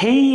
Hey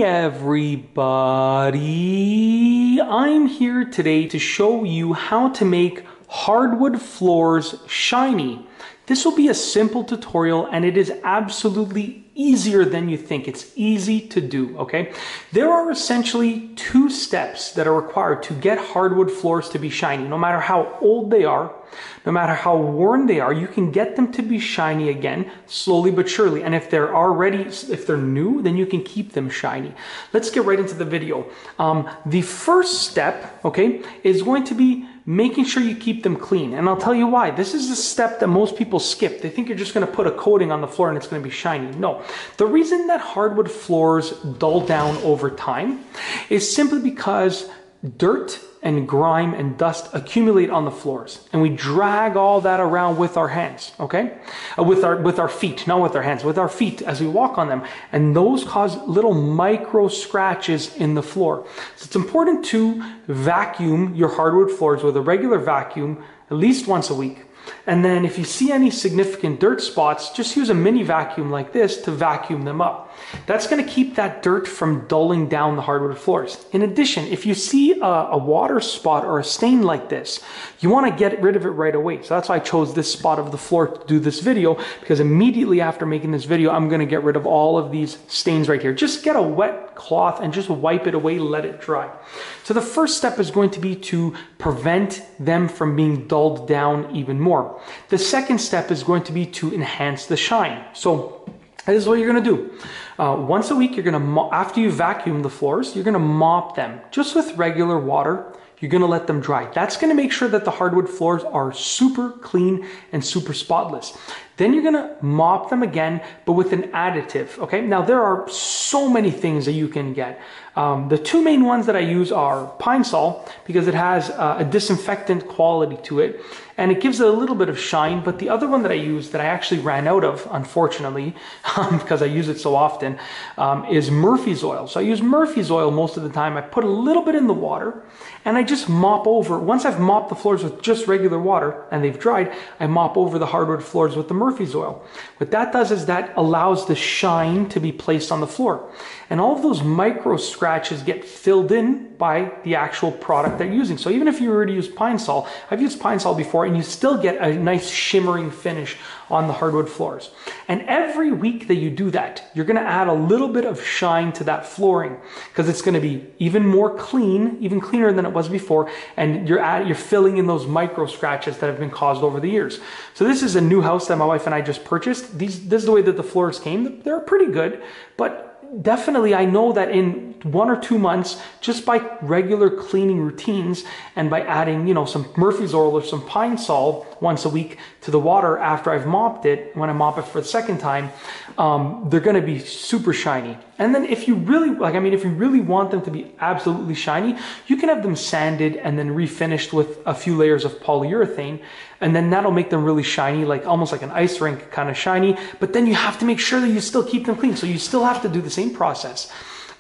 everybody, I'm here today to show you how to make hardwood floors shiny. This will be a simple tutorial and it is absolutely easier than you think. It's easy to do, okay? There are essentially two steps that are required to get hardwood floors to be shiny. No matter how old they are, no matter how worn they are, you can get them to be shiny again, slowly but surely. And if they're new, then you can keep them shiny. Let's get right into the video. The first step, okay, is going to be making sure you keep them clean. And I'll tell you why. This is the step that most people skip. They think you're just gonna put a coating on the floor and it's gonna be shiny. No. The reason that hardwood floors dull down over time is simply because dirt and grime and dust accumulate on the floors, and we drag all that around with our hands, okay? With our feet, not with our hands, with our feet as we walk on them, and those cause little micro scratches in the floor. So it's important to vacuum your hardwood floors with a regular vacuum at least once a week. And then if you see any significant dirt spots, just use a mini vacuum like this to vacuum them up. That's going to keep that dirt from dulling down the hardwood floors. In addition, if you see a water spot or a stain like this, you want to get rid of it right away. So that's why I chose this spot of the floor to do this video, because immediately after making this video, I'm going to get rid of all of these stains right here. Just get a wet cloth and just wipe it away, let it dry. So the first step is going to be to prevent them from being dulled down even more. The second step is going to be to enhance the shine. So this is what you're going to do. Once a week, you're going to, after you vacuum the floors, you're going to mop them just with regular water. You're going to let them dry. That's going to make sure that the hardwood floors are super clean and super spotless. Then you're going to mop them again, but with an additive, okay? Now, there are so many things that you can get. The two main ones that I use are Pine-Sol, because it has a disinfectant quality to it, and it gives it a little bit of shine. But the other one that I use that I actually ran out of, unfortunately, because I use it so often, is Murphy's Oil. So I use Murphy's Oil most of the time. I put a little bit in the water, and I just mop over. Once I've mopped the floors with just regular water, and they've dried, I mop over the hardwood floors with the Murphy's Oil. What that does is that allows the shine to be placed on the floor. And all of those micro scratches get filled in by the actual product they're using. So even if you already use Pine-Sol, I've used Pine-Sol before, and you still get a nice shimmering finish on the hardwood floors. And every week that you do that, you're gonna add a little bit of shine to that flooring, because it's gonna be even more clean, even cleaner than it was before, and you're filling in those micro scratches that have been caused over the years. So this is a new house that my wife and I just purchased. This is the way that the floors came. They're pretty good, but definitely I know that in 1 or 2 months, just by regular cleaning routines and by adding, you know, some Murphy's Oil or some Pine-Sol once a week to the water after I've mopped it, when I mop it for the second time, they're going to be super shiny. And then if you really, if you really want them to be absolutely shiny, you can have them sanded and then refinished with a few layers of polyurethane. And then that'll make them really shiny, like almost like an ice rink kind of shiny. But then you have to make sure that you still keep them clean. So you still have to do the same process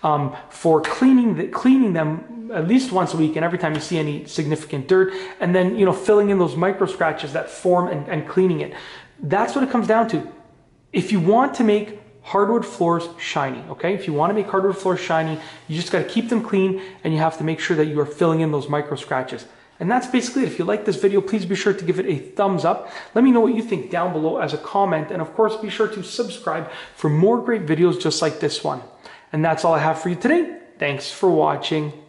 for cleaning them at least once a week, and every time you see any significant dirt, and then, you know, filling in those micro scratches that form and cleaning it. That's what it comes down to. If you want to make hardwood floors shiny, okay? If you want to make hardwood floors shiny, you just got to keep them clean, and you have to make sure that you are filling in those micro scratches. And that's basically it. If you like this video, please be sure to give it a thumbs up. Let me know what you think down below as a comment. And of course, be sure to subscribe for more great videos just like this one. And that's all I have for you today. Thanks for watching.